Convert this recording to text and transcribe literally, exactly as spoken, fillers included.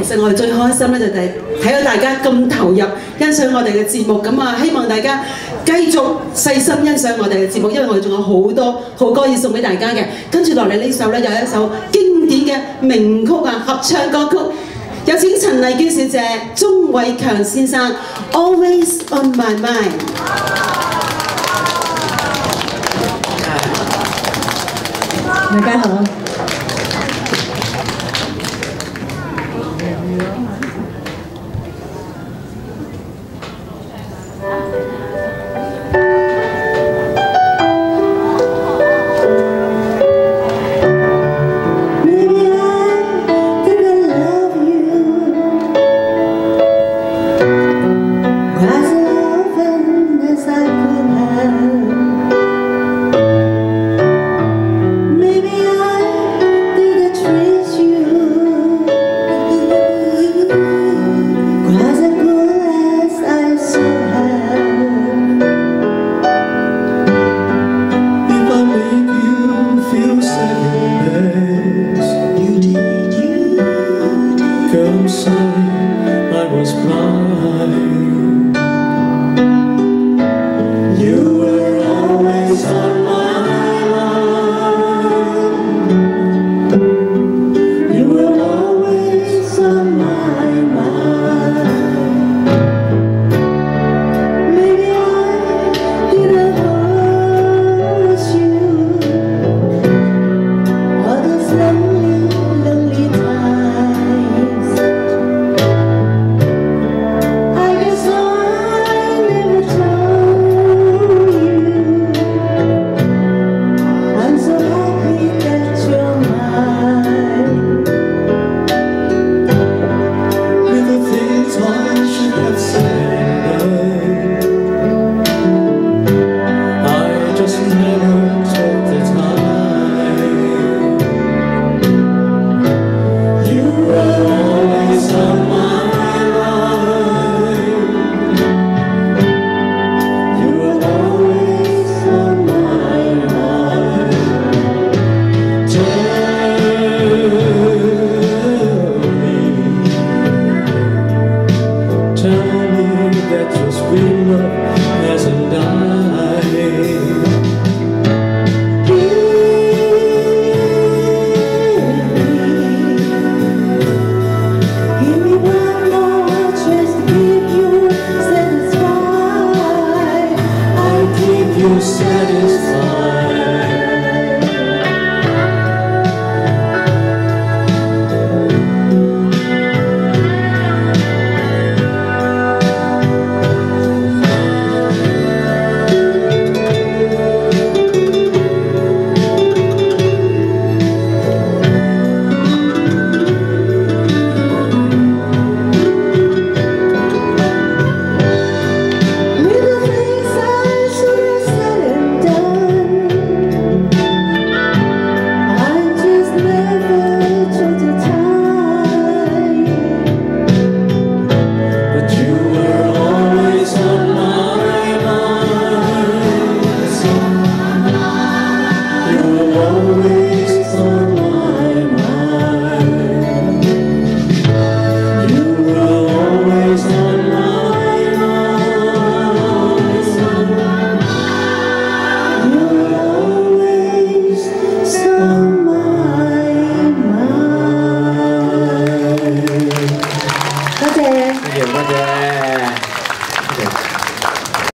其實我哋最開心咧就係睇到大家咁投入欣賞我哋嘅節目，咁啊希望大家繼續細心欣賞我哋嘅節目，因為我哋仲有好多好歌要送俾大家嘅。跟住落嚟呢首咧又係一首經典嘅名曲啊，合唱歌曲。有請陳麗娟小姐、鐘偉強先生《Always on My Mind》。 大家好。